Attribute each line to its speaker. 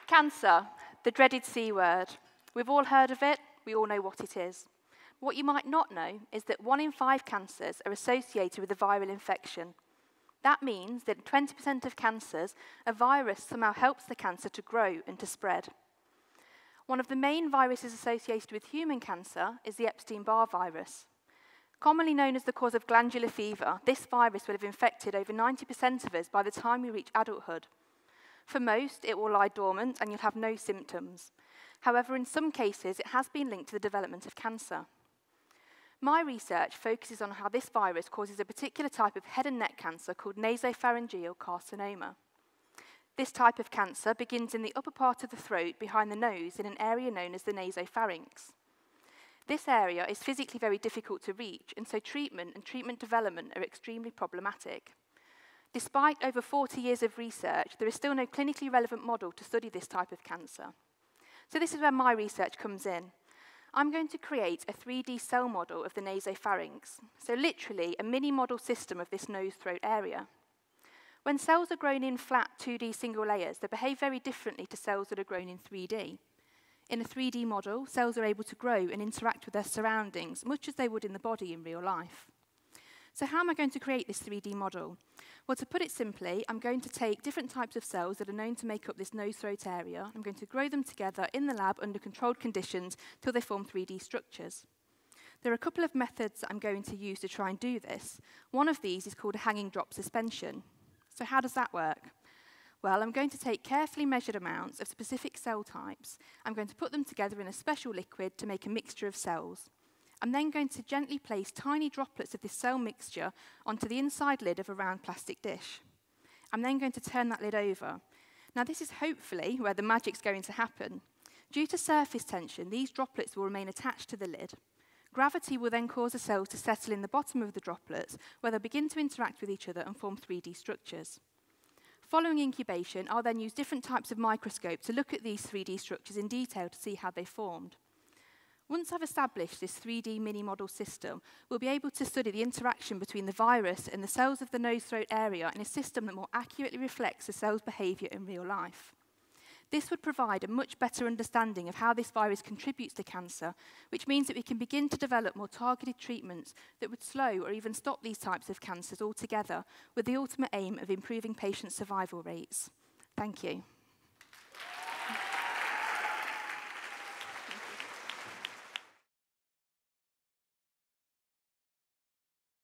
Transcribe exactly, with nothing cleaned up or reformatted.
Speaker 1: Cancer, the dreaded C word. We've all heard of it, we all know what it is. What you might not know is that one in five cancers are associated with a viral infection. That means that in twenty percent of cancers, a virus somehow helps the cancer to grow and to spread. One of the main viruses associated with human cancer is the Epstein-Barr virus. Commonly known as the cause of glandular fever, this virus will have infected over ninety percent of us by the time we reach adulthood. For most, it will lie dormant and you'll have no symptoms. However, in some cases, it has been linked to the development of cancer. My research focuses on how this virus causes a particular type of head and neck cancer called nasopharyngeal carcinoma. This type of cancer begins in the upper part of the throat behind the nose in an area known as the nasopharynx. This area is physically very difficult to reach, and so treatment and treatment development are extremely problematic. Despite over forty years of research, there is still no clinically relevant model to study this type of cancer. So this is where my research comes in. I'm going to create a three D cell model of the nasopharynx, so literally a mini model system of this nose-throat area. When cells are grown in flat two D single layers, they behave very differently to cells that are grown in three D. In a three D model, cells are able to grow and interact with their surroundings, much as they would in the body in real life. So how am I going to create this three D model? Well, to put it simply, I'm going to take different types of cells that are known to make up this nose-throat area. I'm going to grow them together in the lab under controlled conditions till they form three D structures. There are a couple of methods that I'm going to use to try and do this. One of these is called a hanging drop suspension. So how does that work? Well, I'm going to take carefully measured amounts of specific cell types. I'm going to put them together in a special liquid to make a mixture of cells. I'm then going to gently place tiny droplets of this cell mixture onto the inside lid of a round plastic dish. I'm then going to turn that lid over. Now, this is hopefully where the magic's going to happen. Due to surface tension, these droplets will remain attached to the lid. Gravity will then cause the cells to settle in the bottom of the droplets, where they'll begin to interact with each other and form three D structures. Following incubation, I'll then use different types of microscope to look at these three D structures in detail to see how they formed. Once I've established this three D mini-model system, we'll be able to study the interaction between the virus and the cells of the nose-throat area in a system that more accurately reflects the cell's behaviour in real life. This would provide a much better understanding of how this virus contributes to cancer, which means that we can begin to develop more targeted treatments that would slow or even stop these types of cancers altogether, with the ultimate aim of improving patient survival rates. Thank you.